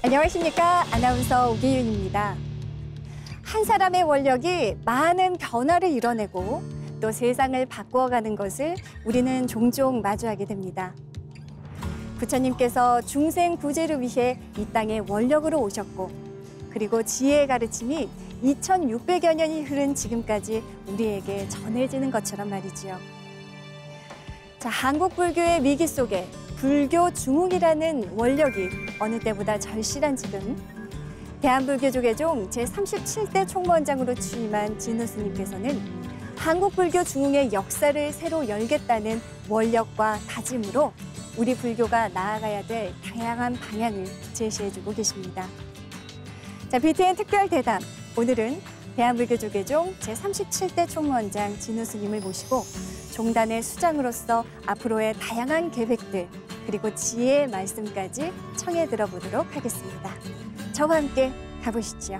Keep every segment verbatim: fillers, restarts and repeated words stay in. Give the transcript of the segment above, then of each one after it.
안녕하십니까. 아나운서 오기윤입니다. 한 사람의 원력이 많은 변화를 이뤄내고 또 세상을 바꾸어가는 것을 우리는 종종 마주하게 됩니다. 부처님께서 중생 구제를 위해 이 땅에 원력으로 오셨고, 그리고 지혜의 가르침이 이천육백여 년이 흐른 지금까지 우리에게 전해지는 것처럼 말이지요. 자, 한국 불교의 위기 속에 불교 중흥이라는 원력이 어느 때보다 절실한 지금, 대한불교조계종 제삼십칠 대 총무원장으로 취임한 진우 스님께서는 한국 불교 중흥의 역사를 새로 열겠다는 원력과 다짐으로 우리 불교가 나아가야 될 다양한 방향을 제시해주고 계십니다. 자, 비티엔 특별 대담, 오늘은 대한불교조계종 제삼십칠 대 총무원장 진우 스님을 모시고 종단의 수장으로서 앞으로의 다양한 계획들, 그리고 지혜의 말씀까지 청해 들어보도록 하겠습니다. 저와 함께 가보시죠.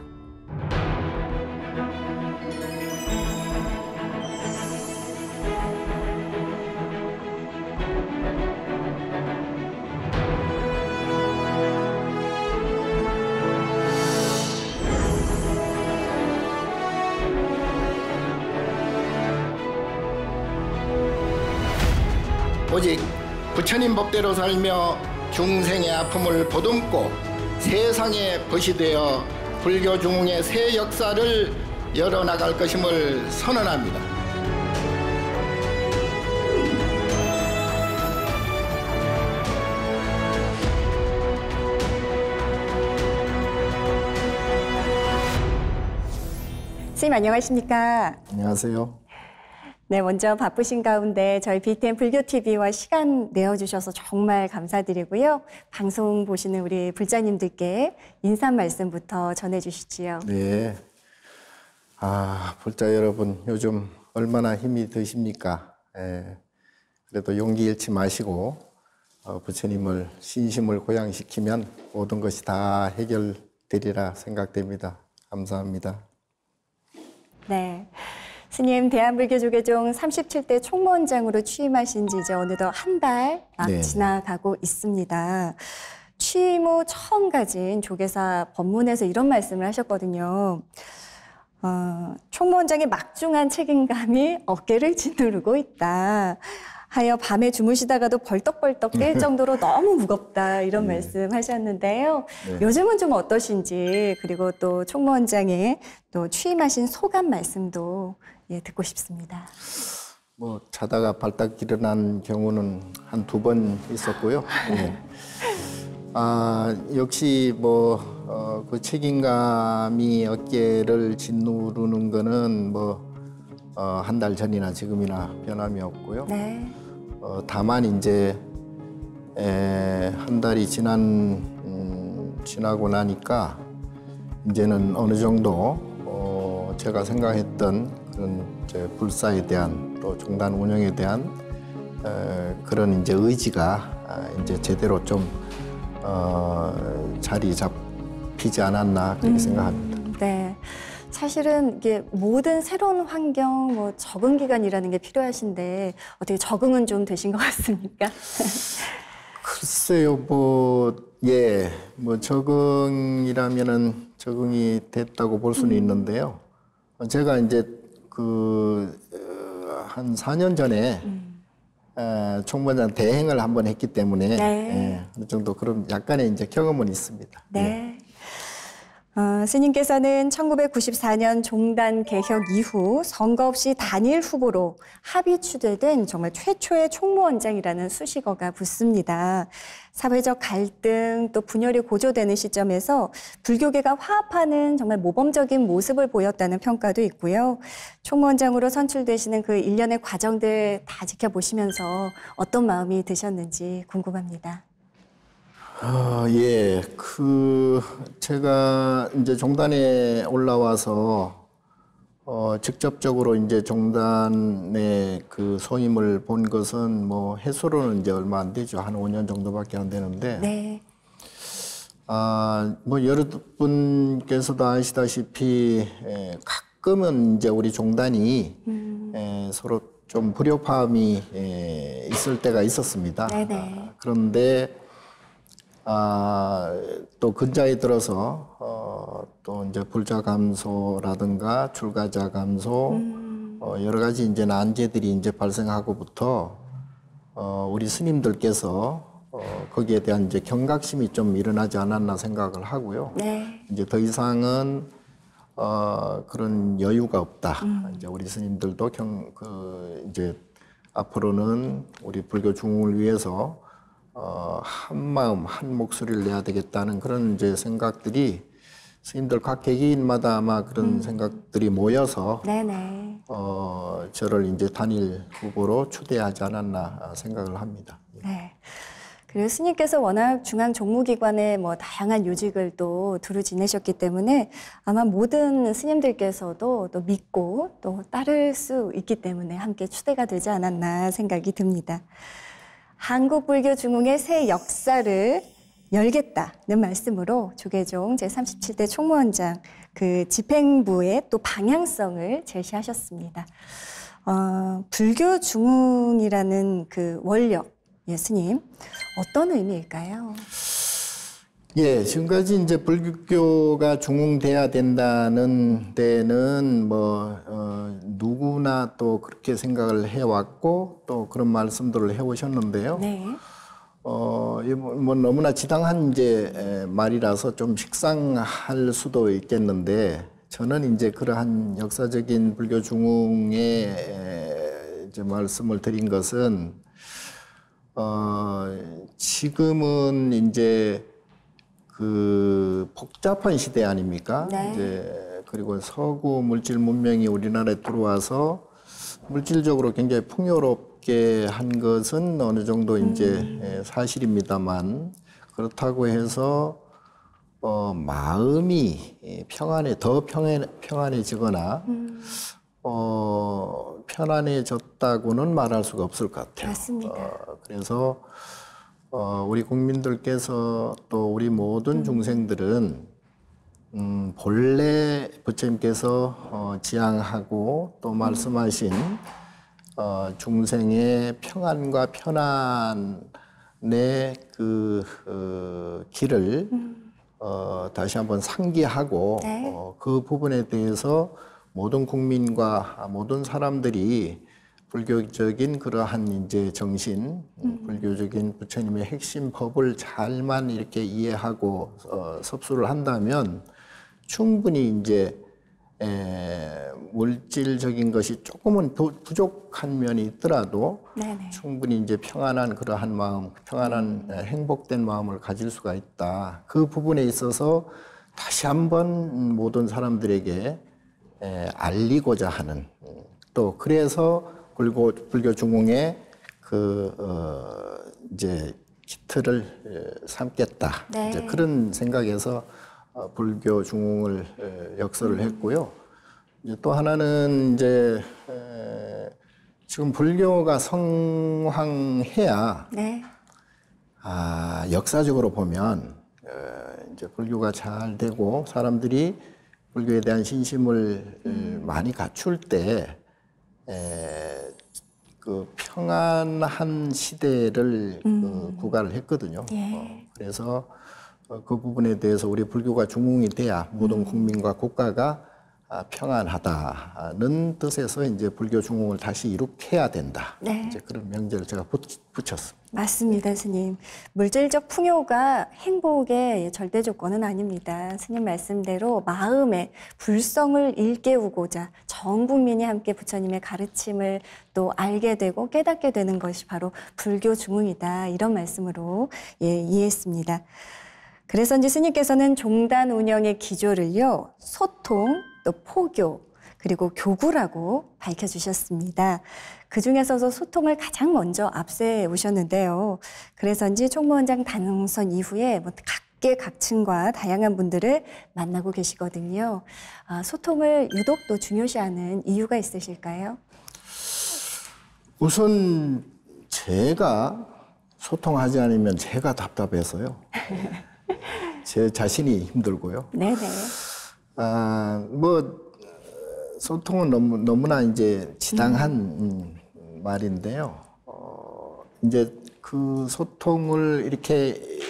오직 부처님 법대로 살며 중생의 아픔을 보듬고 세상의 벗이 되어 불교 중흥의 새 역사를 열어나갈 것임을 선언합니다. 스님 안녕하십니까? 안녕하세요. 네, 먼저 바쁘신 가운데 저희 비티엔 불교티비와 시간 내어주셔서 정말 감사드리고요. 방송 보시는 우리 불자님들께 인사 말씀부터 전해주시지요. 네. 아, 불자 여러분, 요즘 얼마나 힘이 드십니까? 예, 그래도 용기 잃지 마시고 어, 부처님을 신심을 고양시키면 모든 것이 다 해결되리라 생각됩니다. 감사합니다. 네. 스님, 대한불교조계종 삼십칠 대 총무원장으로 취임하신 지 이제 어느덧 한 달 네. 지나가고 있습니다. 취임 후 처음 가진 조계사 법문에서 이런 말씀을 하셨거든요. 어, 총무원장의 막중한 책임감이 어깨를 짓누르고 있다. 하여 밤에 주무시다가도 벌떡벌떡 깰 정도로 너무 무겁다, 이런 네. 말씀 하셨는데요. 네. 요즘은 좀 어떠신지, 그리고 또 총무원장의 또 취임하신 소감 말씀도 예, 듣고 싶습니다. 뭐 자다가 발딱 일어난 경우는 한 두 번 있었고요. 네. 아, 역시 뭐 어, 그 책임감이 어깨를 짓누르는 거는 뭐 어, 한 달 전이나 지금이나 변함이 없고요. 네. 어, 다만 이제 에, 한 달이 지난 음, 지나고 나니까 이제는 어느 정도 어, 제가 생각했던 그런 이제 불사에 대한 또 종단 운영에 대한 에, 그런 이제 의지가 이제 제대로 좀 어, 자리 잡히지 않았나 그렇게 음, 생각합니다. 네. 사실은 이게 모든 새로운 환경, 뭐 적응 기간이라는 게 필요하신데 어떻게 적응은 좀 되신 것 같습니까? 글쎄요, 뭐, 예, 뭐 적응이라면은 적응이 됐다고 볼 수는 음. 있는데요. 제가 이제 그, 한 사 년 전에 음. 에, 총무원장 대행을 한번 했기 때문에 네. 예, 어느 정도 그런 약간의 이제 경험은 있습니다. 네. 예. 어, 스님께서는 천구백구십사 년 종단 개혁 이후 선거 없이 단일 후보로 합의 추대된 정말 최초의 총무원장이라는 수식어가 붙습니다. 사회적 갈등 또 분열이 고조되는 시점에서 불교계가 화합하는 정말 모범적인 모습을 보였다는 평가도 있고요. 총무원장으로 선출되시는 그 일련의 과정들 다 지켜보시면서 어떤 마음이 드셨는지 궁금합니다. 아, 예. 그, 제가 이제 종단에 올라와서, 어, 직접적으로 이제 종단의 그 소임을 본 것은 뭐 해수로는 이제 얼마 안 되죠. 한 오 년 정도밖에 안 되는데. 네. 아, 뭐 여러분께서도 아시다시피, 에, 가끔은 이제 우리 종단이 음. 에, 서로 좀 불협화음이 에, 있을 때가 있었습니다. 네네. 아, 그런데 아, 또 근자에 들어서 어, 또 이제 불자 감소라든가 출가자 감소 음. 어, 여러 가지 이제 난제들이 이제 발생하고부터 어, 우리 스님들께서 어, 거기에 대한 이제 경각심이 좀 일어나지 않았나 생각을 하고요. 네. 이제 더 이상은 어, 그런 여유가 없다. 음. 이제 우리 스님들도 경, 그, 이제 앞으로는 우리 불교 중흥을 위해서 어, 한 마음, 한 목소리를 내야 되겠다는 그런 이제 생각들이 스님들 각 개개인마다 아마 그런 음. 생각들이 모여서 네네. 어, 저를 이제 단일 후보로 초대하지 않았나 생각을 합니다. 네. 그리고 스님께서 워낙 중앙 종무기관의 뭐 다양한 요직을 또 두루 지내셨기 때문에 아마 모든 스님들께서도 또 믿고 또 따를 수 있기 때문에 함께 추대가 되지 않았나 생각이 듭니다. 한국 불교 중흥의 새 역사를 열겠다는 말씀으로 조계종 제삼십칠 대 총무원장 그 집행부의 또 방향성을 제시하셨습니다. 어, 불교 중흥이라는 그 원력, 예, 스님, 어떤 의미일까요? 예, 지금까지 이제 불교가 중흥돼야 된다는 데는 뭐, 어, 누구나 또 그렇게 생각을 해왔고 또 그런 말씀들을 해오셨는데요. 네. 어, 이 뭐, 뭐 너무나 지당한 이제 에, 말이라서 좀 식상할 수도 있겠는데 저는 이제 그러한 역사적인 불교 중흥의 에, 이제 말씀을 드린 것은 어, 지금은 이제 그 복잡한 시대 아닙니까? 네. 이제 그리고 서구 물질 문명이 우리나라에 들어와서 물질적으로 굉장히 풍요롭게 한 것은 어느 정도 이제 음. 사실입니다만 그렇다고 해서 어, 마음이 평안해 더 평안, 평안해지거나 음. 어, 편안해졌다고는 말할 수가 없을 것 같아요. 맞습니다. 어, 그래서 어, 우리 국민들께서 또 우리 모든 중생들은 음, 본래 부처님께서 어, 지향하고 또 말씀하신 어, 중생의 평안과 편안의 그 어, 길을 어, 다시 한번 상기하고 네. 어, 그 부분에 대해서 모든 국민과 모든 사람들이 불교적인 그러한 이제 정신, 음. 불교적인 부처님의 핵심 법을 잘만 이렇게 이해하고 어, 섭수를 한다면 충분히 이제 에, 물질적인 것이 조금은 부, 부족한 면이 있더라도 네네. 충분히 이제 평안한 그러한 마음, 평안한 음. 행복된 마음을 가질 수가 있다. 그 부분에 있어서 다시 한번 모든 사람들에게 에, 알리고자 하는 또 그래서 불교, 불교 중흥의 그, 어, 이제 기틀을 삼겠다. 네. 이제 그런 생각에서 어, 불교 중흥을 에, 역설을 했고요. 이제 또 하나는 이제 에, 지금 불교가 성황해야 네. 아, 역사적으로 보면 어, 이제 불교가 잘 되고 사람들이 불교에 대한 신심을 음. 많이 갖출 때 에, 그 평안한 시대를 음. 그 구가를 했거든요. 예. 어, 그래서 어, 그 부분에 대해서 우리 불교가 중흥이 돼야 모든 음. 국민과 국가가 아, 평안하다는 뜻에서 이제 불교 중흥을 다시 이룩해야 된다. 네. 이제 그런 명제를 제가 붙, 붙였습니다. 맞습니다, 스님. 물질적 풍요가 행복의 절대 조건은 아닙니다. 스님 말씀대로 마음의 불성을 일깨우고자 전 국민이 함께 부처님의 가르침을 또 알게 되고 깨닫게 되는 것이 바로 불교 중흥이다. 이런 말씀으로 예, 이해했습니다. 그래서 이제 스님께서는 종단 운영의 기조를요, 소통, 또 포교, 그리고 교구라고 밝혀주셨습니다. 그 중에서도 소통을 가장 먼저 앞세우셨는데요. 그래서인지 총무원장 당선 이후에 뭐 각계각층과 다양한 분들을 만나고 계시거든요. 아, 소통을 유독 또 중요시하는 이유가 있으실까요? 우선 제가 소통하지 않으면 제가 답답해서요. 제 자신이 힘들고요. 네네. 아, 뭐 소통은 너무 너무나 이제 지당한 음. 말인데요. 어, 이제 그 소통을 이렇게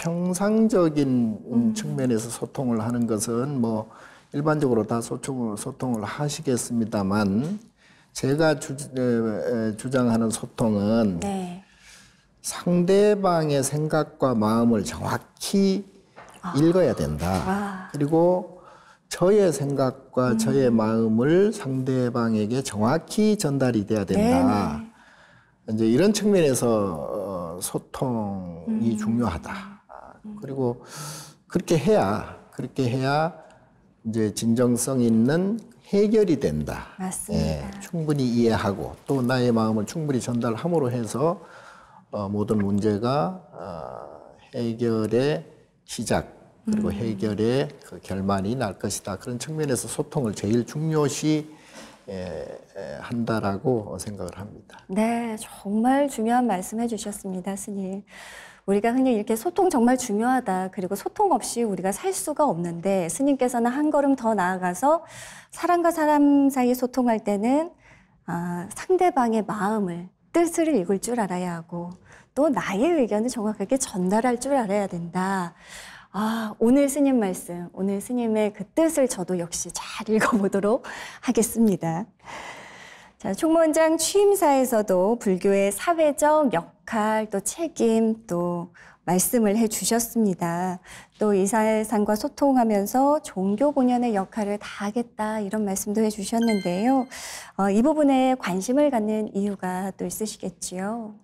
평상적인 음. 측면에서 소통을 하는 것은 뭐 일반적으로 다 소통을, 소통을 하시겠습니다만 제가 주, 에, 주장하는 소통은 네. 상대방의 생각과 마음을 정확히 아. 읽어야 된다. 와. 그리고 저의 생각과 음. 저의 마음을 상대방에게 정확히 전달이 돼야 된다. 네네. 이제 이런 측면에서 소통이 음. 중요하다. 그리고 그렇게 해야 그렇게 해야 이제 진정성 있는 해결이 된다. 맞습니다. 예, 충분히 이해하고 또 나의 마음을 충분히 전달함으로 해서 어, 모든 문제가 어, 해결의 시작 그리고 음. 해결의 그 결말이 날 것이다. 그런 측면에서 소통을 제일 중요시 에, 에, 한다라고 생각을 합니다. 네, 정말 중요한 말씀해 주셨습니다, 스님. 우리가 흔히 이렇게 소통 정말 중요하다. 그리고 소통 없이 우리가 살 수가 없는데 스님께서는 한 걸음 더 나아가서 사람과 사람 사이 소통할 때는 아, 상대방의 마음을, 뜻을 읽을 줄 알아야 하고 또 나의 의견을 정확하게 전달할 줄 알아야 된다. 아, 오늘 스님 말씀, 오늘 스님의 그 뜻을 저도 역시 잘 읽어보도록 하겠습니다. 자, 총무원장 취임사에서도 불교의 사회적 역할, 또 책임, 또 말씀을 해 주셨습니다. 또 이 세상과 소통하면서 종교 본연의 역할을 다하겠다 이런 말씀도 해 주셨는데요. 어, 이 부분에 관심을 갖는 이유가 또 있으시겠지요?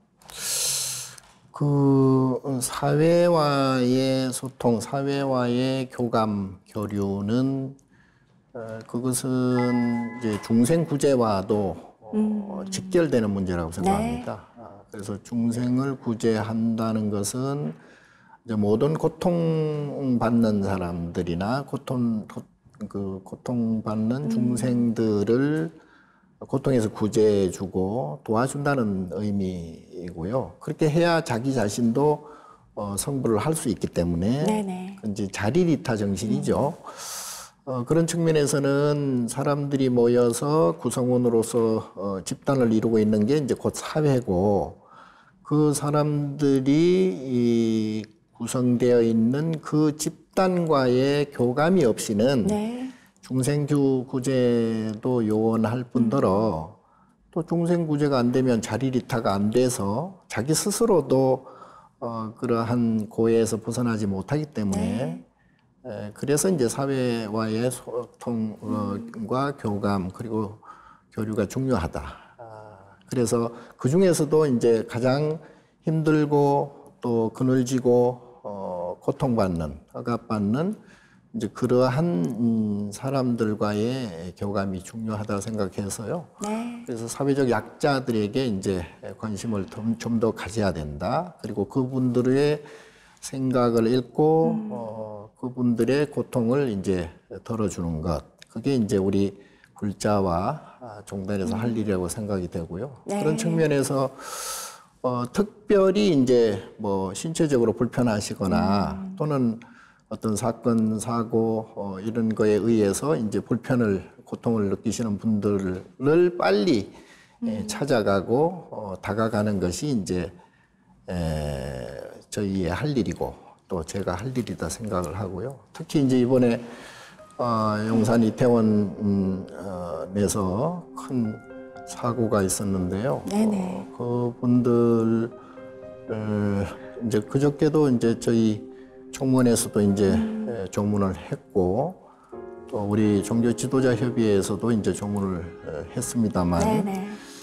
그 사회와의 소통, 사회와의 교감, 교류는 어, 그것은 이제 중생 구제와도 어, 직결되는 문제라고 생각합니다. 아, 그래서 중생을 구제한다는 것은 이제 모든 고통받는 사람들이나 고통 그 고통받는 중생들을 고통에서 구제해주고 도와준다는 의미이고요. 그렇게 해야 자기 자신도 어, 성불을 할 수 있기 때문에 네네. 이제 자리리타 정신이죠. 어, 그런 측면에서는 사람들이 모여서 구성원으로서 어, 집단을 이루고 있는 게 이제 곧 사회고 그 사람들이 이 구성되어 있는 그 집단과의 교감이 없이는 네. 중생규 구제도 요원할 뿐더러 또 중생 구제가 안 되면 자리리타가 안 돼서 자기 스스로도 어, 그러한 고해에서 벗어나지 못하기 때문에 네. 에, 그래서 이제 사회와의 소통과 교감 그리고 교류가 중요하다. 아, 그래서 그 중에서도 이제 가장 힘들고 또 그늘지고 어, 고통받는, 억압받는 이제 그러한 음, 사람들과의 교감이 중요하다 생각해서요. 네. 그래서 사회적 약자들에게 이제 관심을 좀 더 가져야 된다. 그리고 그분들의 생각을 읽고 음. 어, 그분들의 고통을 이제 덜어주는 것. 그게 이제 우리 굴자와 종단에서 할 일이라고 생각이 되고요. 네. 그런 측면에서 어, 특별히 이제 뭐 신체적으로 불편하시거나 음. 또는 어떤 사건, 사고 어, 이런 거에 의해서 이제 불편을, 고통을 느끼시는 분들을 빨리 에, 찾아가고 어, 다가가는 것이 이제 에, 저희의 할 일이고 또 제가 할 일이다 생각을 하고요. 특히 이제 이번에 어, 용산 이태원 음, 어, 내서 큰 사고가 있었는데요. 네네. 어, 그분들 어, 이제 그저께도 이제 저희 총무원에서도 이제 음. 조문을 했고 또 우리 종교 지도자 협의회에서도 이제 조문을 했습니다만 네네.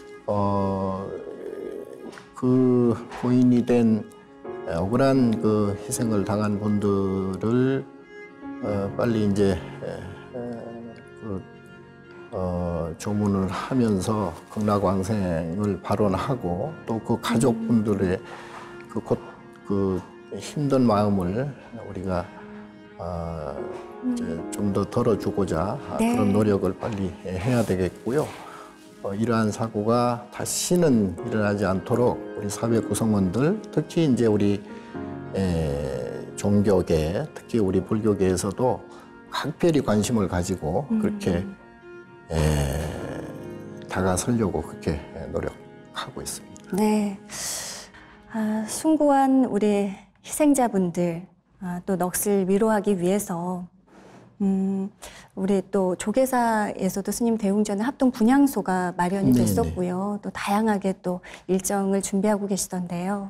어, 그 고인이 된 억울한 그 희생을 당한 분들을 어, 빨리 이제 그 어, 조문을 하면서 극락왕생을 발언하고 또 그 가족분들의 그 곧 그 힘든 마음을 우리가 어, 좀 더 덜어주고자 네. 그런 노력을 빨리 해야 되겠고요. 어, 이러한 사고가 다시는 일어나지 않도록 우리 사회 구성원들, 특히 이제 우리 에, 종교계, 특히 우리 불교계에서도 각별히 관심을 가지고 음. 그렇게 에, 다가서려고 그렇게 노력하고 있습니다. 네. 아, 숭고한 우리 희생자분들, 아, 또 넋을 위로하기 위해서 음, 우리 또 조계사에서도 스님 대웅전에 합동 분향소가 마련이 네네. 됐었고요. 또 다양하게 또 일정을 준비하고 계시던데요.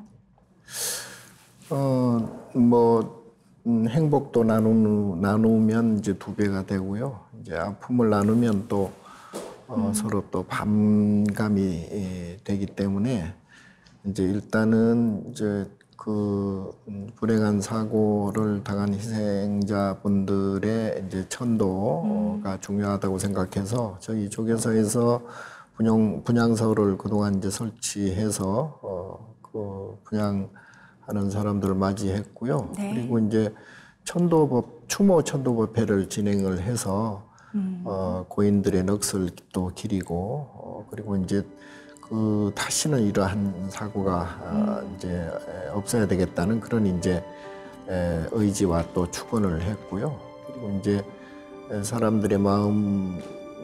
어, 뭐 음, 행복도 나누, 나누면 이제 두 배가 되고요. 이제 아픔을 나누면 또 어, 음. 서로 또 반감이 예, 되기 때문에 이제 일단은 이제 그 음, 불행한 사고를 당한 희생자분들의 이제 천도가 음. 중요하다고 생각해서 저희 조계사에서 분양 분향소를 그동안 이제 설치해서 어, 그 분양하는 사람들을 맞이했고요. 네. 그리고 이제 천도법 추모 천도법회를 진행을 해서 음. 어, 고인들의 넋을 또 기리고 어, 그리고 이제 그 다시는 이러한 사고가 음. 이제 없어야 되겠다는 그런 이제 의지와 또 축원을 했고요. 그리고 이제 사람들의 마음을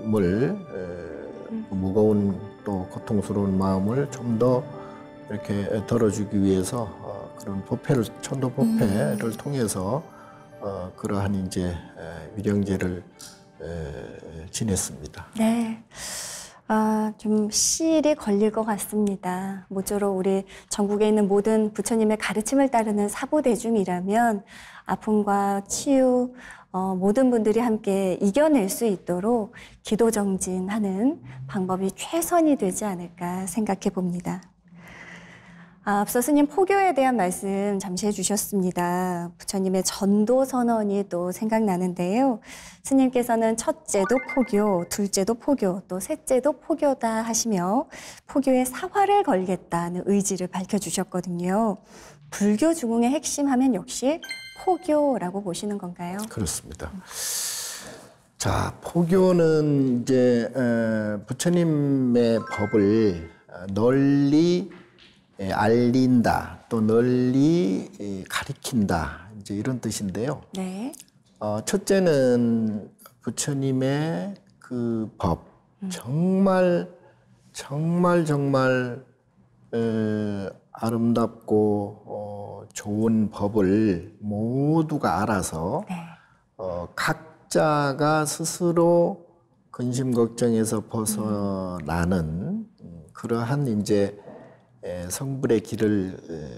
음. 무거운 또 고통스러운 마음을 좀 더 이렇게 덜어주기 위해서 그런 법회를 천도 법회를 음. 통해서 그러한 이제 위령제를 지냈습니다. 네. 아, 좀 시일이 걸릴 것 같습니다. 모쪼록 우리 전국에 있는 모든 부처님의 가르침을 따르는 사부대중이라면 아픔과 치유, 어, 모든 분들이 함께 이겨낼 수 있도록 기도정진하는 방법이 최선이 되지 않을까 생각해 봅니다. 아, 앞서 스님 포교에 대한 말씀 잠시 해주셨습니다. 부처님의 전도 선언이 또 생각나는데요. 스님께서는 첫째도 포교, 둘째도 포교, 또 셋째도 포교다 하시며 포교에 사활을 걸겠다는 의지를 밝혀주셨거든요. 불교 중흥의 핵심 하면 역시 포교라고 보시는 건가요? 그렇습니다. 자, 포교는 이제 부처님의 법을 널리 알린다, 또 널리 가리킨다, 이제 이런 뜻인데요. 네. 어, 첫째는 부처님의 그 법, 음. 정말, 정말, 정말, 에, 아름답고, 어, 좋은 법을 모두가 알아서, 네. 어, 각자가 스스로 근심, 걱정에서 벗어나는 음. 그러한 이제 성불의 길을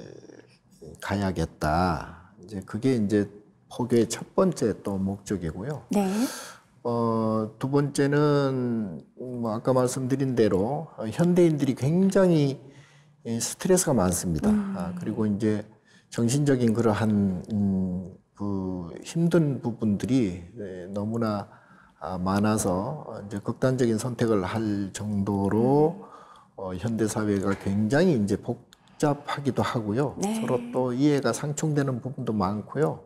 가야겠다. 이제 그게 이제 포교의 첫 번째 또 목적이고요. 네. 어, 두 번째는 뭐 아까 말씀드린 대로 현대인들이 굉장히 스트레스가 많습니다. 음. 아, 그리고 이제 정신적인 그러한 음, 그 힘든 부분들이 너무나 많아서 이제 극단적인 선택을 할 정도로 음. 어, 현대 사회가 굉장히 이제 복잡하기도 하고요. 네. 서로 또 이해가 상충되는 부분도 많고요.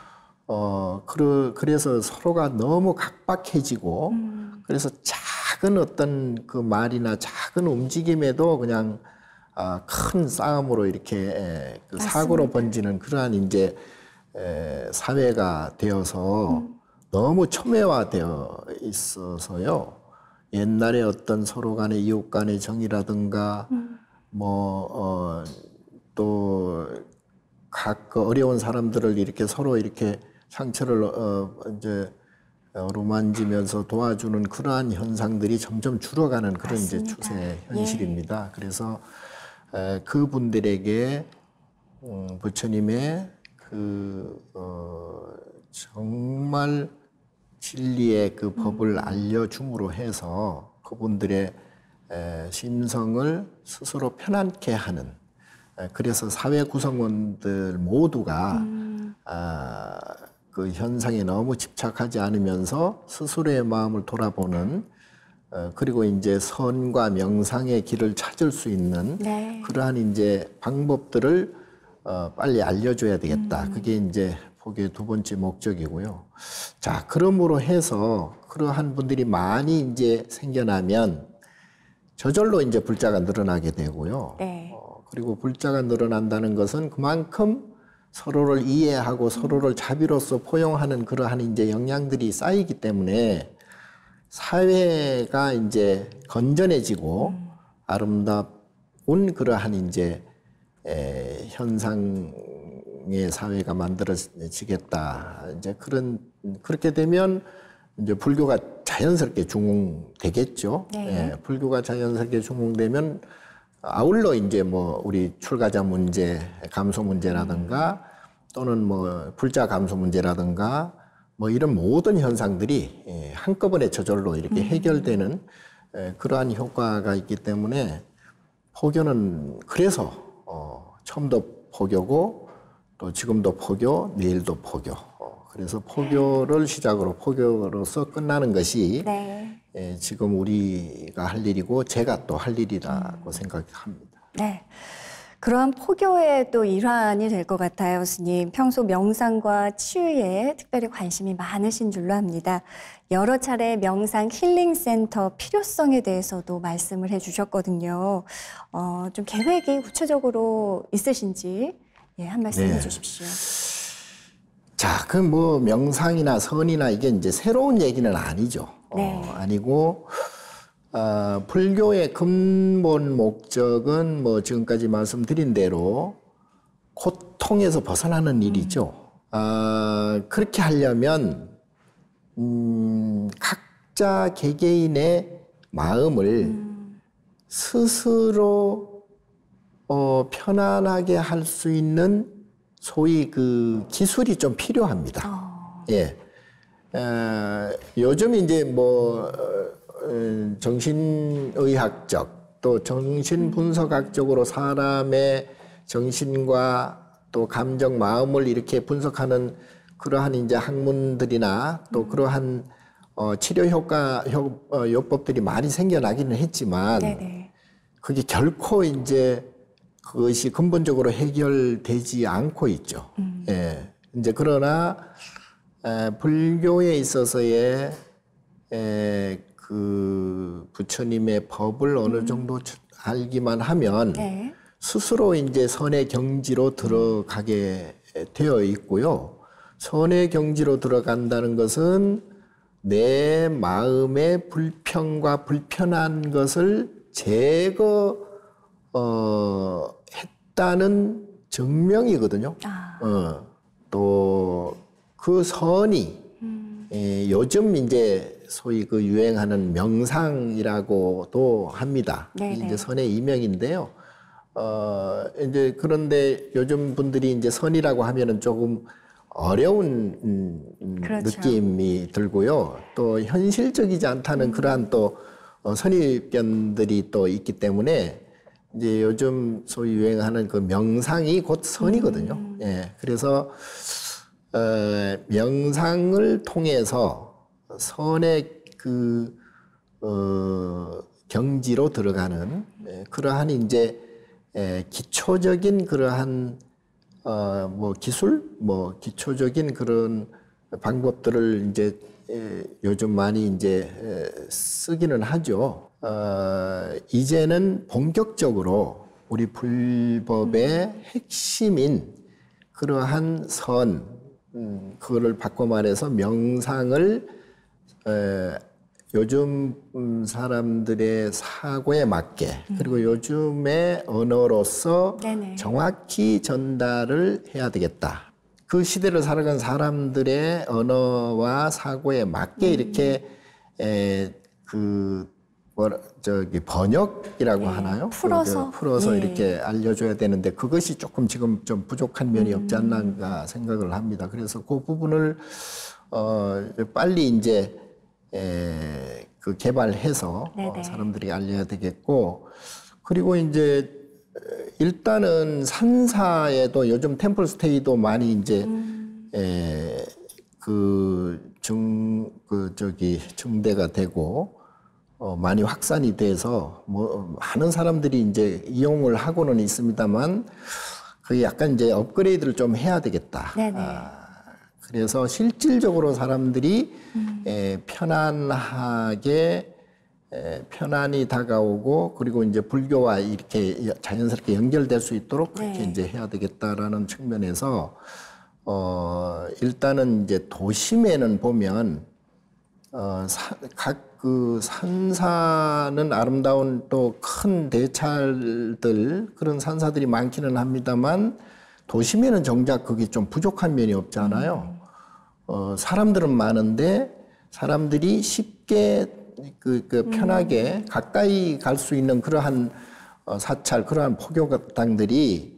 어, 그, 그래서 서로가 너무 각박해지고, 음. 그래서 작은 어떤 그 말이나 작은 움직임에도 그냥 아, 큰 싸움으로 이렇게 에, 그 사고로 번지는 그러한 이제 에, 사회가 되어서 음. 너무 첨예화되어 있어서요. 옛날에 어떤 서로 간의 이웃 간의 정이라든가, 음. 뭐, 어, 또, 각 그 어려운 사람들을 이렇게 서로 이렇게 상처를, 어, 이제, 어루만지면서 도와주는 그러한 현상들이 점점 줄어가는 그런 맞습니다. 이제 추세 현실입니다. 예. 그래서, 에, 그 분들에게, 음, 부처님의 그, 어, 정말 진리의 그 법을 음. 알려줌으로 해서 그분들의 에, 심성을 스스로 편안케 하는 에, 그래서 사회 구성원들 모두가 음. 아, 그 현상에 너무 집착하지 않으면서 스스로의 마음을 돌아보는 어, 그리고 이제 선과 명상의 길을 찾을 수 있는 네. 그러한 이제 방법들을 어, 빨리 알려줘야 되겠다. 음. 그게 이제 포교의 두 번째 목적이고요. 자, 그러므로 해서 그러한 분들이 많이 이제 생겨나면 저절로 이제 불자가 늘어나게 되고요. 네. 어, 그리고 불자가 늘어난다는 것은 그만큼 서로를 이해하고 음. 서로를 자비로서 포용하는 그러한 이제 역량들이 쌓이기 때문에 사회가 이제 건전해지고 음. 아름다운 그러한 이제 에, 현상 평등의 사회가 만들어지겠다. 이제 그런 그렇게 되면 이제 불교가 자연스럽게 중흥되겠죠. 네. 예, 불교가 자연스럽게 중흥되면 아울러 이제 뭐 우리 출가자 문제, 감소 문제라든가 또는 뭐 불자 감소 문제라든가 뭐 이런 모든 현상들이 예, 한꺼번에 저절로 이렇게 해결되는 예, 그러한 효과가 있기 때문에 포교는 그래서 어, 처음도 포교고 또 지금도 포교, 내일도 포교. 어, 그래서 포교를 시작으로 포교로서 끝나는 것이 네. 예, 지금 우리가 할 일이고 제가 또 할 일이라고 생각합니다. 네. 그러한 포교의 또 일환이 될 것 같아요, 스님. 평소 명상과 치유에 특별히 관심이 많으신 줄로 압니다. 여러 차례 명상 힐링센터 필요성에 대해서도 말씀을 해주셨거든요. 어, 좀 계획이 구체적으로 있으신지 예, 한 말씀 네. 해주십시오. 자, 그 뭐 명상이나 선이나 이게 이제 새로운 얘기는 아니죠. 네. 어, 아니고 어, 불교의 근본 목적은 뭐 지금까지 말씀드린 대로 고통에서 벗어나는 일이죠. 어, 그렇게 하려면 음, 각자 개개인의 마음을 음. 스스로 어, 편안하게 할 수 있는 소위 그 기술이 좀 필요합니다. 어. 예. 어, 요즘 이제 뭐 어, 정신의학적 또 정신분석학적으로 사람의 정신과 또 감정, 마음을 이렇게 분석하는 그러한 이제 학문들이나 또 그러한 어, 치료 효과 효, 어, 요법들이 많이 생겨나기는 했지만 네네. 그게 결코 이제 그것이 근본적으로 해결되지 않고 있죠. 음. 예. 이제 그러나 에, 불교에 있어서의 에, 그 부처님의 법을 어느 정도 알기만 하면 네. 스스로 이제 선의 경지로 들어가게 되어 있고요. 선의 경지로 들어간다는 것은 내 마음의 불평과 불편한 것을 제거 어, 했다는 증명이거든요. 아. 어, 또 그 선이 음. 예, 요즘 이제 소위 그 유행하는 명상이라고도 합니다. 네네. 이제 선의 이명인데요. 어, 이제 그런데 요즘 분들이 이제 선이라고 하면은 조금 어려운 음, 음, 그렇죠. 느낌이 들고요. 또 현실적이지 않다는 음. 그러한 또 어, 선입견들이 또 있기 때문에 이제 요즘 소위 유행하는 그 명상이 곧 선이거든요. 음. 예. 그래서 어, 명상을 통해서 선의 그, 어, 경지로 들어가는 예, 그러한 이제 예, 기초적인 그러한 어, 뭐 기술, 뭐 기초적인 그런 방법들을 이제 예, 요즘 많이 이제 예, 쓰기는 하죠. 어, 이제는 본격적으로 우리 불법의 핵심인 그러한 선, 음, 그거를 바꿔 말해서 명상을 에, 요즘 음, 사람들의 사고에 맞게 그리고 요즘의 언어로서 네네. 정확히 전달을 해야 되겠다. 그 시대를 살아간 사람들의 언어와 사고에 맞게 음. 이렇게 에, 그 뭐라 저기 번역이라고 예, 하나요? 풀어서? 그, 풀어서 예. 이렇게 알려줘야 되는데 그것이 조금 지금 좀 부족한 면이 없지 않나 생각을 합니다. 그래서 그 부분을 어 빨리 이제 에, 그 개발해서 어, 네네. 사람들이 알려야 되겠고 그리고 이제 일단은 산사에도 요즘 템플스테이도 많이 이제 음. 에, 그 중, 그 저기 증대가 되고 어, 많이 확산이 돼서 뭐 많은 사람들이 이제 이용을 하고는 있습니다만 그게 약간 이제 업그레이드를 좀 해야 되겠다. 네네. 아, 그래서 실질적으로 사람들이 음. 에, 편안하게 에, 편안히 다가오고 그리고 이제 불교와 이렇게 자연스럽게 연결될 수 있도록 그렇게 네. 이제 해야 되겠다라는 측면에서 어, 일단은 이제 도심에는 보면 어, 각 그 산사는 아름다운 또 큰 대찰들 그런 산사들이 많기는 합니다만 도심에는 정작 그게 좀 부족한 면이 없잖아요. 어, 사람들은 많은데 사람들이 쉽게 그, 그 편하게 가까이 갈 수 있는 그러한 어, 사찰, 그러한 포교당들이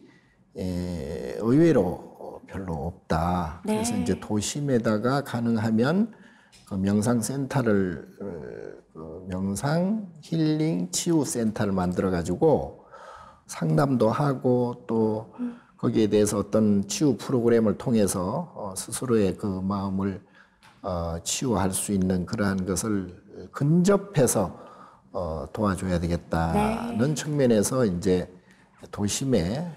에, 의외로 별로 없다. 네. 그래서 이제 도심에다가 가능하면 그 명상센터를 어, 그 명상 힐링 치유 센터를 만들어 가지고 상담도 하고 또 거기에 대해서 어떤 치유 프로그램을 통해서 어, 스스로의 그 마음을 어, 치유할 수 있는 그러한 것을 근접해서 어, 도와줘야 되겠다는 네. 측면에서 이제 도심에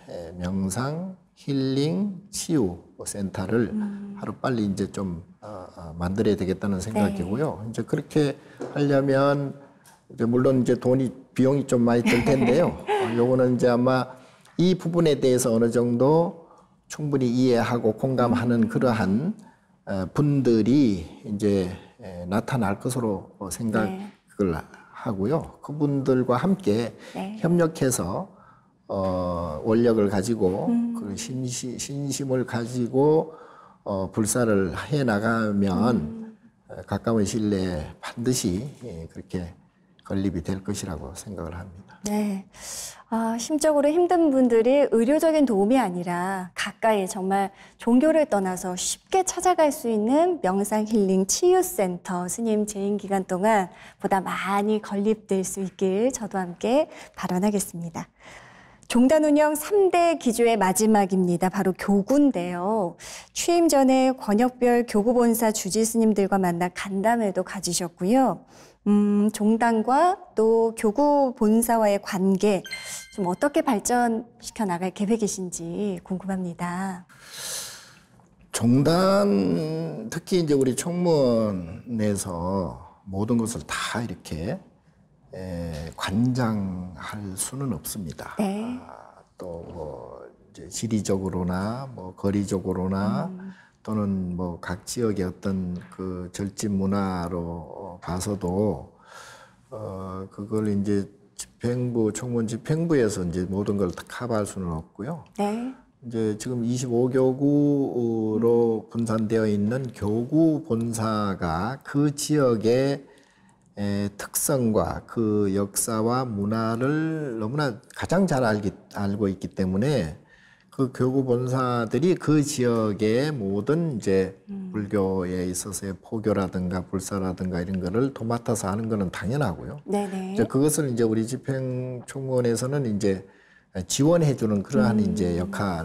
명상 힐링 치유 센터를 음. 하루 빨리 이제 좀 어, 어, 만들어야 되겠다는 생각이고요. 네. 이제 그렇게 하려면 이제 물론 이제 돈이 비용이 좀 많이 들 텐데요. 어, 요거는 이제 아마 이 부분에 대해서 어느 정도 충분히 이해하고 공감하는 음. 그러한 어, 분들이 이제 에, 나타날 것으로 생각을 네. 하고요. 그분들과 함께 네. 협력해서 어, 원력을 가지고 음. 그 신시, 신심을 가지고 어, 불사를 해 나가면 음. 가까운 시일 내에 반드시 예, 그렇게 건립이 될 것이라고 생각을 합니다. 네. 아, 심적으로 힘든 분들이 의료적인 도움이 아니라 가까이 정말 종교를 떠나서 쉽게 찾아갈 수 있는 명상 힐링 치유센터 스님 재임 기간 동안 보다 많이 건립될 수 있길 저도 함께 발언하겠습니다. 종단 운영 삼 대 기조의 마지막입니다. 바로 교구인데요. 취임 전에 권역별 교구본사 주지 스님들과 만나 간담회도 가지셨고요. 음, 종단과 또 교구 본사와의 관계 좀 어떻게 발전시켜 나갈 계획이신지 궁금합니다. 종단 특히 이제 우리 총무원에서 모든 것을 다 이렇게 에, 관장할 수는 없습니다. 네. 아, 또 뭐 이제 지리적으로나 뭐 거리적으로나 음. 또는 뭐 각 지역의 어떤 그 절집 문화로 봐서도 어 그걸 이제 집행부 총무원 집행부에서 이제 모든 걸 다 커버할 수는 없고요. 네. 이제 지금 이십오 교구로 음. 분산되어 있는 교구 본사가 그 지역의 에, 특성과 그 역사와 문화를 너무나 가장 잘 알기, 알고 있기 때문에 그 교구 본사들이 그 지역의 모든 이제 음. 불교에 있어서의 포교라든가 불사라든가 이런 거를 도맡아서 하는 거는 당연하고요. 네네. 이제 그것을 이제 우리 집행총무원에서는 이제 지원해주는 그러한 음. 이제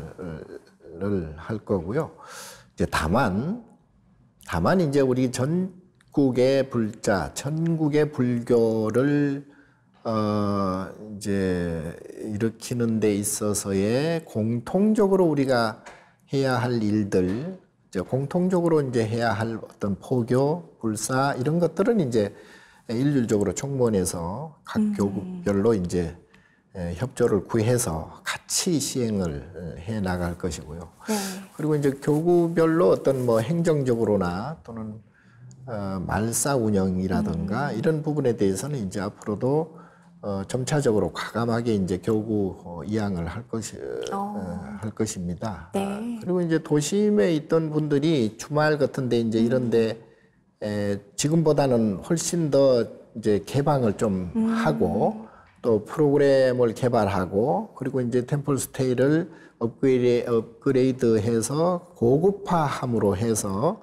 역할을 할 거고요. 이제 다만, 다만 이제 우리 전국의 불자, 전국의 불교를 어, 이제, 일으키는 데 있어서의 공통적으로 우리가 해야 할 일들, 이제 공통적으로 이제 해야 할 어떤 포교, 불사, 이런 것들은 이제 일률적으로 총무원에서 각 음. 교구별로 이제 협조를 구해서 같이 시행을 해 나갈 것이고요. 네. 그리고 이제 교구별로 어떤 뭐 행정적으로나 또는 어, 말사 운영이라든가 음. 이런 부분에 대해서는 이제 앞으로도 어, 점차적으로 과감하게 이제 교구 어, 이양을 할 것이, 어, 할 것입니다. 네. 아, 그리고 이제 도심에 있던 분들이 주말 같은데 이제 음. 이런데 에, 지금보다는 훨씬 더 이제 개방을 좀 음. 하고 또 프로그램을 개발하고 그리고 이제 템플 스테이를 업그레이드, 업그레이드해서 고급화함으로 해서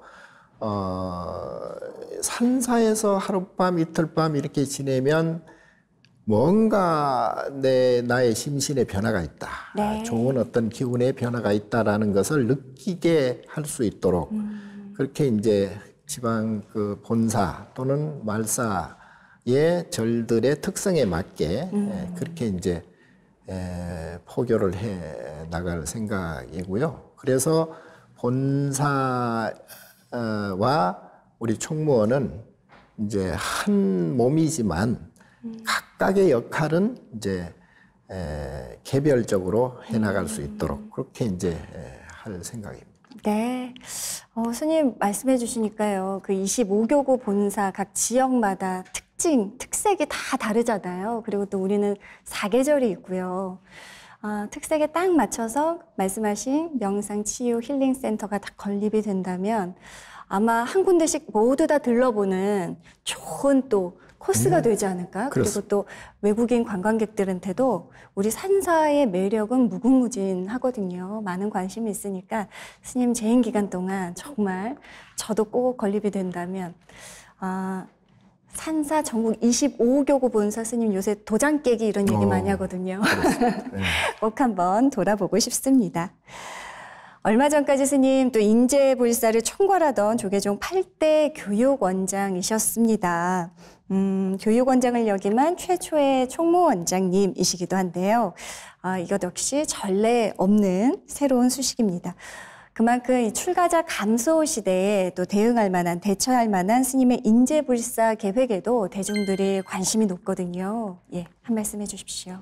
어, 산사에서 하룻밤 이틀밤 이렇게 지내면 뭔가 내 나의 심신의 변화가 있다. 네. 좋은 어떤 기운의 변화가 있다라는 것을 느끼게 할 수 있도록 음. 그렇게 이제 지방 그 본사 또는 말사의 절들의 특성에 맞게 음. 그렇게 이제 포교를 해 나갈 생각이고요. 그래서 본사와 우리 총무원은 이제 한 몸이지만 음. 각각의 역할은 이제 에, 개별적으로 해나갈 음. 수 있도록 그렇게 이제 에, 할 생각입니다. 네, 어, 스님 말씀해 주시니까요. 그 이십오 교구 본사 각 지역마다 특징, 특색이 다 다르잖아요. 그리고 또 우리는 사계절이 있고요. 아, 특색에 딱 맞춰서 말씀하신 명상 치유 힐링 센터가 다 건립이 된다면 아마 한 군데씩 모두 다 들러보는 좋은 또 코스가 음, 되지 않을까? 그리고 그렇습니다. 또 외국인 관광객들한테도 우리 산사의 매력은 무궁무진하거든요. 많은 관심이 있으니까 스님 재임 기간 동안 정말 저도 꼭 건립이 된다면 아, 산사 전국 이십오 교구 본사 스님 요새 도장 깨기 이런 얘기 어, 많이 하거든요. 네. 꼭 한번 돌아보고 싶습니다. 얼마 전까지 스님 또 인재불사를 총괄하던 조계종 팔 대 교육원장이셨습니다. 음, 교육원장을 역임한 최초의 총무원장님이시기도 한데요. 아, 이것 역시 전례 없는 새로운 수식입니다. 그만큼 이 출가자 감소 시대에 또 대응할 만한, 대처할 만한 스님의 인재불사 계획에도 대중들이 관심이 높거든요. 예, 한 말씀 해주십시오.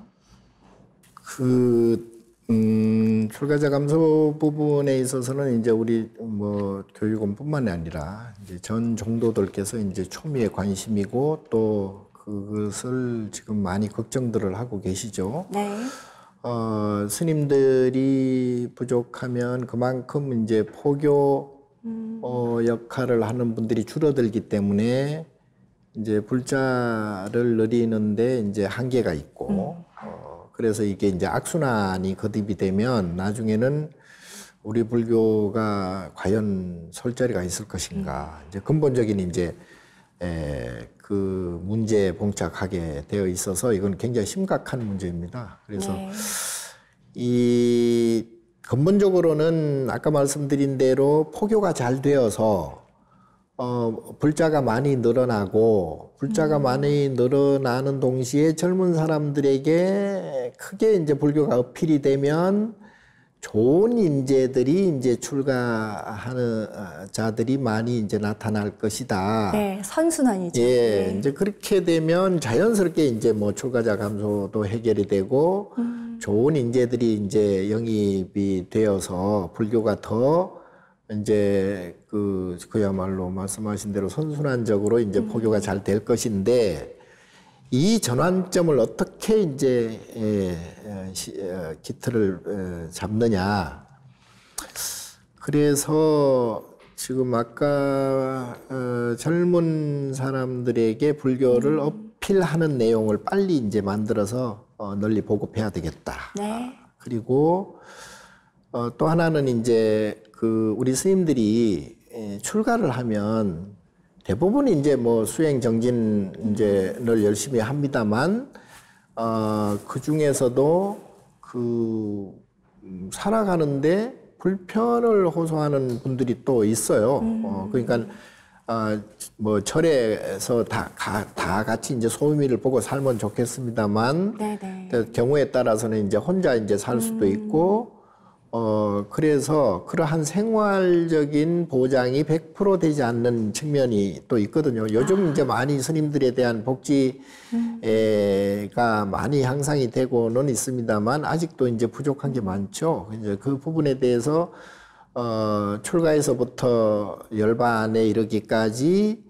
그 음, 출가자 감소 부분에 있어서는 이제 우리 뭐 교육원뿐만이 아니라 이제 전 종도들께서 이제 초미의 관심이고 또 그것을 지금 많이 걱정들을 하고 계시죠. 네. 어, 스님들이 부족하면 그만큼 이제 포교 음. 어, 역할을 하는 분들이 줄어들기 때문에 이제 불자를 늘리는데 이제 한계가 있고, 음. 어, 그래서 이게 이제 악순환이 거듭이 되면 나중에는 우리 불교가 과연 설 자리가 있을 것인가. 이제 근본적인 이제 에, 그 문제에 봉착하게 되어 있어서 이건 굉장히 심각한 문제입니다. 그래서 네. 이 근본적으로는 아까 말씀드린 대로 포교가 잘 되어서 어, 불자가 많이 늘어나고 불자가 음. 많이 늘어나는 동시에 젊은 사람들에게 크게 이제 불교가 어필이 되면 좋은 인재들이 이제 출가하는 자들이 많이 이제 나타날 것이다. 네, 선순환이죠. 예, 네. 이제 그렇게 되면 자연스럽게 이제 뭐 출가자 감소도 해결이 되고 음. 좋은 인재들이 이제 영입이 되어서 불교가 더 이제 그 그야말로 말씀하신 대로 선순환적으로 이제 포교가 잘 될 것인데 이 전환점을 어떻게 이제 에, 에, 시, 에, 기틀을 에, 잡느냐. 그래서 지금 아까 어, 젊은 사람들에게 불교를 어필하는 내용을 빨리 이제 만들어서 어, 널리 보급해야 되겠다. 네. 그리고 어, 또 하나는 이제 그 우리 스님들이 에, 출가를 하면 대부분 이제 뭐 수행 정진 이제를 열심히 합니다만 어, 그 중에서도 그 음, 살아가는데 불편을 호소하는 분들이 또 있어요. 음. 어, 그러니까 어, 뭐 절에서 다, 가, 다 같이 이제 소유미를 보고 살면 좋겠습니다만 네네. 그 경우에 따라서는 이제 혼자 이제 살 수도 있고 어, 그래서 그러한 생활적인 보장이 백 퍼센트 되지 않는 측면이 또 있거든요. 요즘 아. 이제 많이 스님들에 대한 복지가 음. 많이 향상이 되고는 있습니다만 아직도 이제 부족한 게 많죠. 이제 그 부분에 대해서 어, 출가에서부터 열반에 이르기까지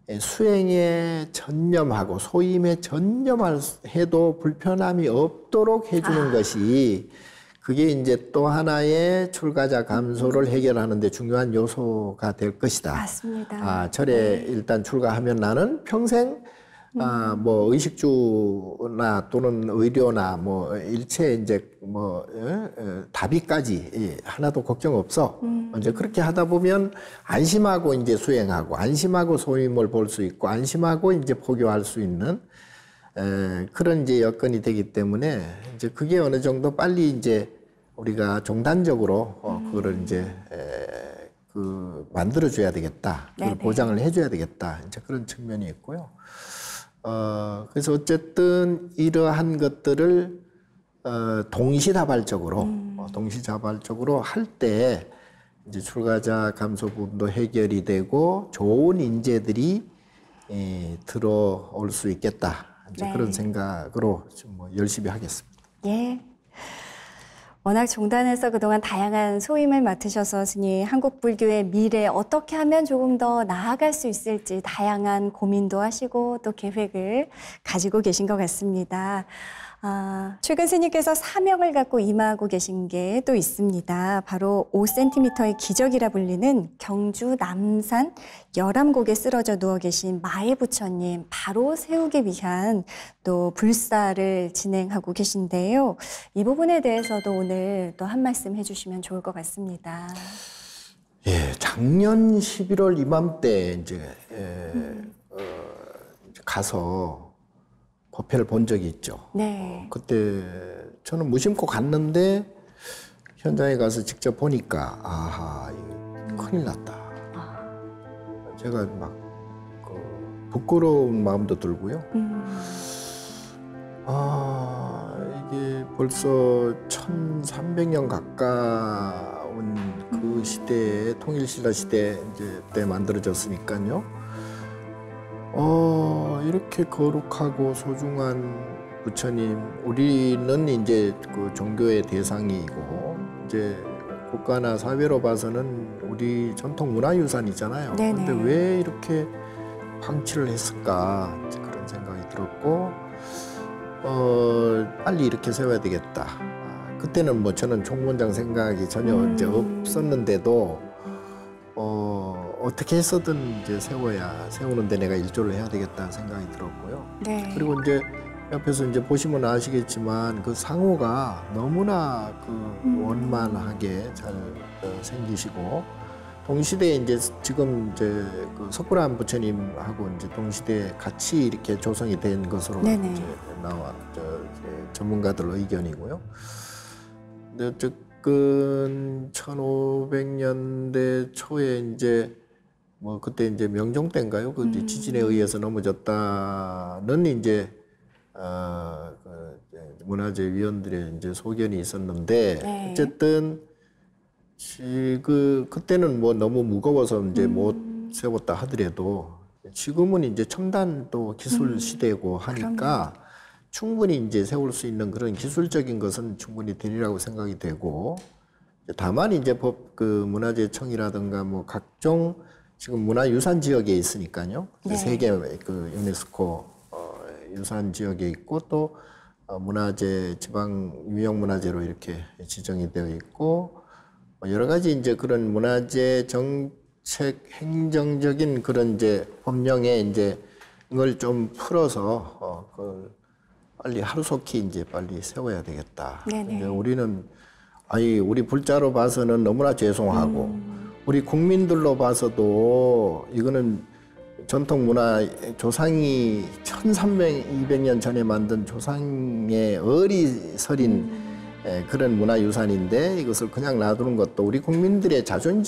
수행에 전념하고 소임에 전념할 해도 불편함이 없도록 해주는 아. 것이 그게 이제 또 하나의 출가자 감소를 해결하는 데 중요한 요소가 될 것이다. 맞습니다. 아, 절에 네. 일단 출가하면 나는 평생 음. 아, 뭐 의식주나 또는 의료나 뭐 일체 이제 뭐 에, 에, 다비까지 예, 하나도 걱정 없어. 음. 이제 그렇게 하다 보면 안심하고 이제 수행하고 안심하고 소임을 볼 수 있고 안심하고 이제 포교할 수 있는 에, 그런 이제 여건이 되기 때문에 이제 그게 어느 정도 빨리 이제 우리가 종단적으로 어, 그거를 이제 에, 그 만들어줘야 되겠다. 그걸 보장을 해줘야 되겠다. 이제 그런 측면이 있고요. 어, 그래서 어쨌든 이러한 것들을 어, 동시다발적으로 음. 어, 동시다발적으로 할 때 이제 출가자 감소 부분도 해결이 되고 좋은 인재들이 에, 들어올 수 있겠다. 이제 네. 그런 생각으로 좀 뭐 열심히 하겠습니다. 예. 워낙 종단에서 그동안 다양한 소임을 맡으셔서 스님 한국 불교의 미래 어떻게 하면 조금 더 나아갈 수 있을지 다양한 고민도 하시고 또 계획을 가지고 계신 것 같습니다. 아, 최근 스님께서 사명을 갖고 임하고 계신 게 또 있습니다. 바로 오 센티미터의 기적이라 불리는 경주 남산 열암곡에 쓰러져 누워 계신 마애 부처님 바로 세우기 위한 또 불사를 진행하고 계신데요. 이 부분에 대해서도 오늘 또 한 말씀 해주시면 좋을 것 같습니다. 예, 작년 십일월 이맘때 이제, 예, 음. 어, 가서 법회를 본 적이 있죠. 네. 어, 그때 저는 무심코 갔는데 현장에 가서 직접 보니까 아하, 이거 큰일 났다. 아. 제가 막 그 부끄러운 마음도 들고요. 음. 아, 이게 벌써 천삼백 년 가까운 그 시대에 통일신라 시대 이제 때 만들어졌으니까요. 어, 이렇게 거룩하고 소중한 부처님, 우리는 이제 그 종교의 대상이고, 이제 국가나 사회로 봐서는 우리 전통 문화유산이잖아요. 네네. 근데 왜 이렇게 방치를 했을까? 이제 그런 생각이 들었고, 어, 빨리 이렇게 세워야 되겠다. 아, 그때는 뭐 저는 총무원장 생각이 전혀 음. 이제 없었는데도, 어, 어떻게 해서든 이제 세워야, 세우는데 내가 일조를 해야 되겠다는 생각이 들었고요. 네. 그리고 이제 옆에서 이제 보시면 아시겠지만 그 상호가 너무나 그 음. 원만하게 잘 어, 생기시고, 동시대에 이제 지금 이제 그 석굴암 부처님하고 이제 동시대에 같이 이렇게 조성이 된 것으로 네네. 이제 나와, 저, 이제 전문가들 의견이고요. 근데 어쨌든 천오백 년대 초에 이제 뭐 그때 이제 명종 때인가요? 그 음. 지진에 의해서 넘어졌다는 이제 어, 그 문화재 위원들의 이제 소견이 있었는데 네. 어쨌든 그 그때는 뭐 너무 무거워서 이제 음. 못 세웠다 하더라도 지금은 이제 첨단도 기술 음. 시대고 하니까 그럼요. 충분히 이제 세울 수 있는 그런 기술적인 것은 충분히 되리라고 생각이 되고, 다만 이제 법 그 문화재청이라든가 뭐 각종 지금 문화유산 지역에 있으니까요. 네. 세계 그 유네스코 어, 유산 지역에 있고 또 어, 문화재 지방 유형 문화재로 이렇게 지정이 되어 있고, 여러 가지 이제 그런 문화재 정책 행정적인 그런 이제 법령에 이제 이걸 좀 풀어서 어, 그 빨리 하루속히 이제 빨리 세워야 되겠다. 이제 우리는 아니 우리 불자로 봐서는 너무나 죄송하고 음. 우리 국민들로 봐서도 이거는 전통 문화 조상이 천삼백, 이백 년 전에 만든 조상의 어리서린 음. 에, 그런 문화유산인데 이것을 그냥 놔두는 것도 우리 국민들의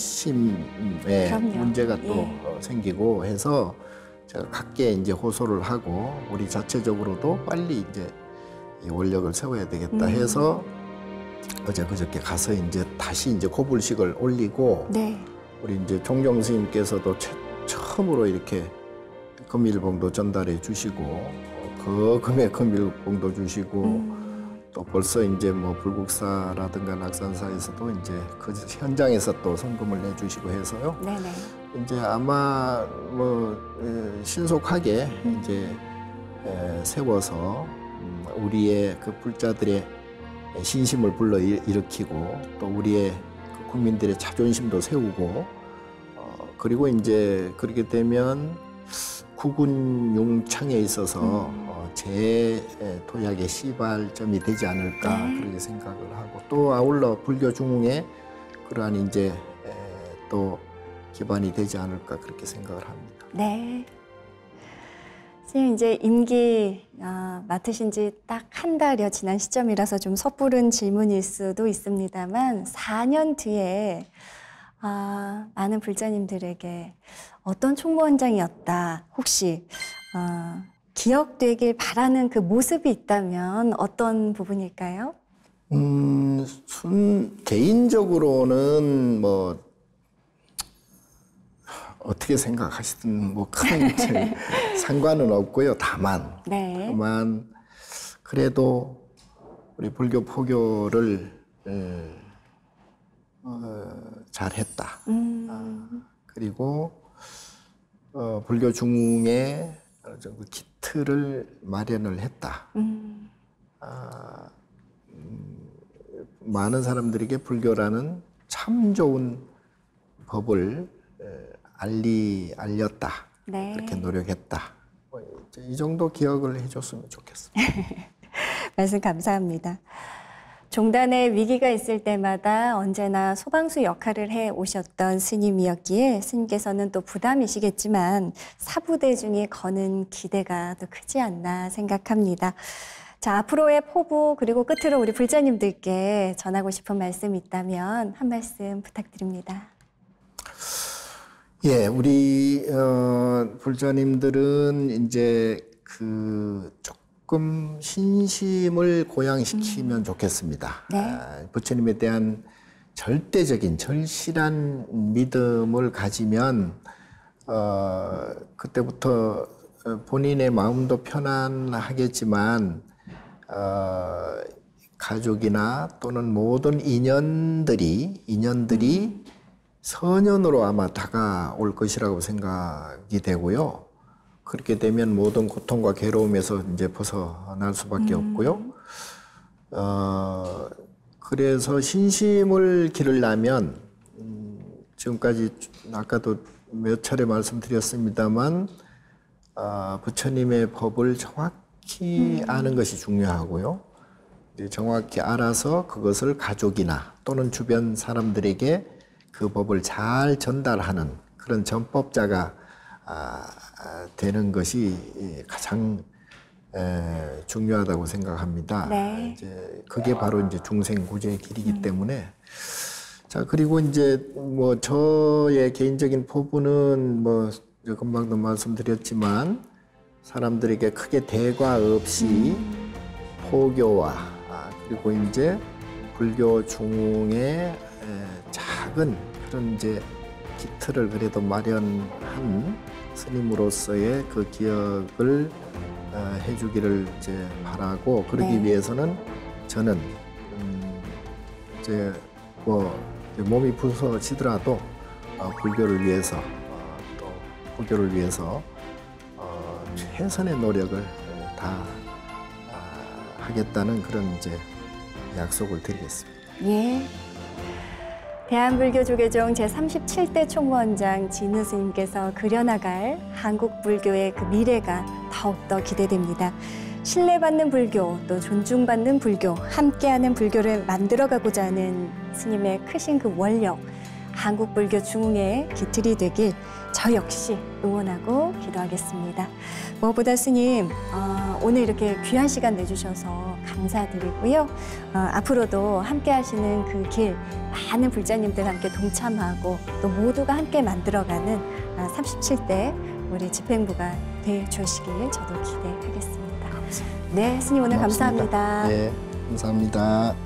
자존심에 그럼요. 문제가 또 예. 어, 생기고 해서 제가 각계 이제 호소를 하고 우리 자체적으로도 빨리 이제 이 원력을 세워야 되겠다 음. 해서 어제 그저께 가서 이제 다시 이제 고불식을 올리고 네. 우리 이제 총경 스님께서도 최, 처음으로 이렇게 금일봉도 전달해 주시고 그 금의 금일봉도 주시고 음. 또 벌써 이제 뭐 불국사라든가 낙산사에서도 이제 그 현장에서 또 성금을 내주시고 해서요. 네네. 이제 아마 뭐 신속하게 음. 이제 세워서 우리의 그 불자들의 신심을 불러 일으키고 또 우리의 그 국민들의 자존심도 세우고 어 그리고 이제 그렇게 되면 국운 용창에 있어서 음. 어 제 도약의 시발점이 되지 않을까 네. 그렇게 생각을 하고 또 아울러 불교 중흥에 그러한 이제 또 기반이 되지 않을까 그렇게 생각을 합니다. 네. 선생님 이제 임기 어, 맡으신 지 딱 한 달여 지난 시점이라서 좀 섣부른 질문일 수도 있습니다만 사 년 뒤에 어, 많은 불자님들에게 어떤 총무원장이었다 혹시 어, 기억되길 바라는 그 모습이 있다면 어떤 부분일까요? 음, 순, 개인적으로는 뭐 어떻게 생각하시든 뭐 큰 상관은 없고요. 다만, 네. 다만 그래도 우리 불교 포교를 에, 어, 잘했다. 음. 아, 그리고 어, 불교 중흥에 그 기틀을 마련을 했다. 음. 아, 음, 많은 사람들에게 불교라는 참 좋은 법을 에, 알리 알렸다. 네. 그렇게 노력했다. 뭐, 이제 이 정도 기억을 해줬으면 좋겠습니다. 말씀 감사합니다. 종단에 위기가 있을 때마다 언제나 소방수 역할을 해 오셨던 스님이었기에 스님께서는 또 부담이시겠지만 사부대중이 거는 기대가 더 크지 않나 생각합니다. 자, 앞으로의 포부 그리고 끝으로 우리 불자님들께 전하고 싶은 말씀이 있다면 한 말씀 부탁드립니다. 예, 우리 어, 불자님들은 이제 그 조금 신심을 고양시키면 음. 좋겠습니다. 네. 아, 부처님에 대한 절대적인 절실한 믿음을 가지면 어, 그때부터 본인의 마음도 편안하겠지만 어, 가족이나 또는 모든 인연들이 인연들이 음. 선연으로 아마 다가올 것이라고 생각이 되고요. 그렇게 되면 모든 고통과 괴로움에서 이제 벗어날 수밖에 음. 없고요. 어, 그래서 신심을 기르려면 음, 지금까지 아까도 몇 차례 말씀드렸습니다만 어, 부처님의 법을 정확히 음. 아는 것이 중요하고요. 정확히 알아서 그것을 가족이나 또는 주변 사람들에게 그 법을 잘 전달하는 그런 전법자가 아, 되는 것이 가장 에, 중요하다고 생각합니다. 네. 이제 그게 바로 이제 중생구제의 길이기 음. 때문에 자 그리고 이제 뭐 저의 개인적인 포부는 뭐 금방도 말씀드렸지만 사람들에게 크게 대과 없이 음. 포교와 아, 그리고 이제 불교 중흥의 작은 그런 이제 기틀을 그래도 마련한 스님으로서의 그 기억을 어, 해주기를 이제 바라고 그러기 네. 위해서는 저는 음, 이제 뭐 몸이 부서지더라도 어, 불교를 위해서 어, 또 불교를 위해서 어, 최선의 노력을 다 어, 하겠다는 그런 이제 약속을 드리겠습니다. 예. 대한불교조계종 제삼십칠 대 총무원장 진우 스님께서 그려나갈 한국 불교의 그 미래가 더욱더 기대됩니다. 신뢰받는 불교, 또 존중받는 불교, 함께하는 불교를 만들어가고자 하는 스님의 크신 그 원력, 한국 불교 중흥의 기틀이 되길 저 역시 응원하고 기도하겠습니다. 무엇보다 스님, 어, 오늘 이렇게 귀한 시간 내주셔서 감사드리고요. 어, 앞으로도 함께 하시는 그 길, 많은 불자님들 함께 동참하고 또 모두가 함께 만들어가는 어, 삼십칠 대 우리 집행부가 되주시길 저도 기대하겠습니다. 감사합니다. 네, 스님 오늘 고맙습니다. 감사합니다. 네, 감사합니다.